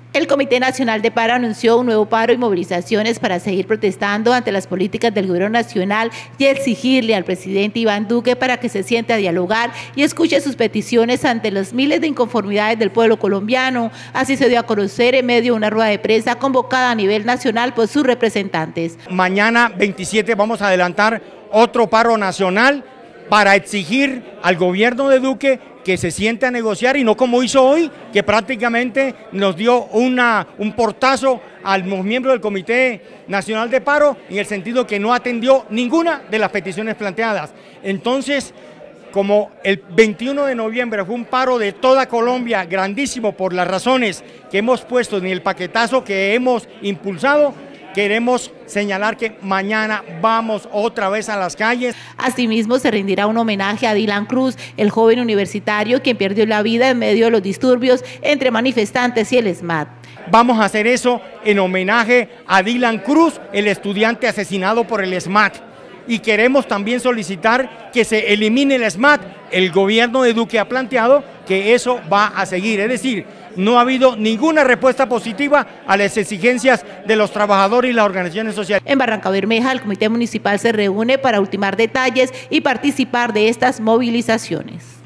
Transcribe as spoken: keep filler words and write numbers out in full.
El Comité Nacional de Paro anunció un nuevo paro y movilizaciones para seguir protestando ante las políticas del gobierno nacional y exigirle al presidente Iván Duque para que se siente a dialogar y escuche sus peticiones ante los miles de inconformidades del pueblo colombiano. Así se dio a conocer en medio de una rueda de prensa convocada a nivel nacional por sus representantes. Mañana veintisiete vamos a adelantar otro paro nacional para exigir al gobierno de Duque que se siente a negociar y no como hizo hoy, que prácticamente nos dio una, un portazo a los miembros del Comité Nacional de Paro, en el sentido que no atendió ninguna de las peticiones planteadas. Entonces, como el veintiuno de noviembre fue un paro de toda Colombia, grandísimo por las razones que hemos puesto en el paquetazo que hemos impulsado, queremos señalar que mañana vamos otra vez a las calles. Asimismo, se rendirá un homenaje a Dylan Cruz, el joven universitario quien perdió la vida en medio de los disturbios entre manifestantes y el ESMAD. Vamos a hacer eso en homenaje a Dylan Cruz, el estudiante asesinado por el ESMAD. Y queremos también solicitar que se elimine el ESMAD. El gobierno de Duque ha planteado que eso va a seguir, es decir, no ha habido ninguna respuesta positiva a las exigencias de los trabajadores y las organizaciones sociales. En Barrancabermeja, el Comité Municipal se reúne para ultimar detalles y participar de estas movilizaciones.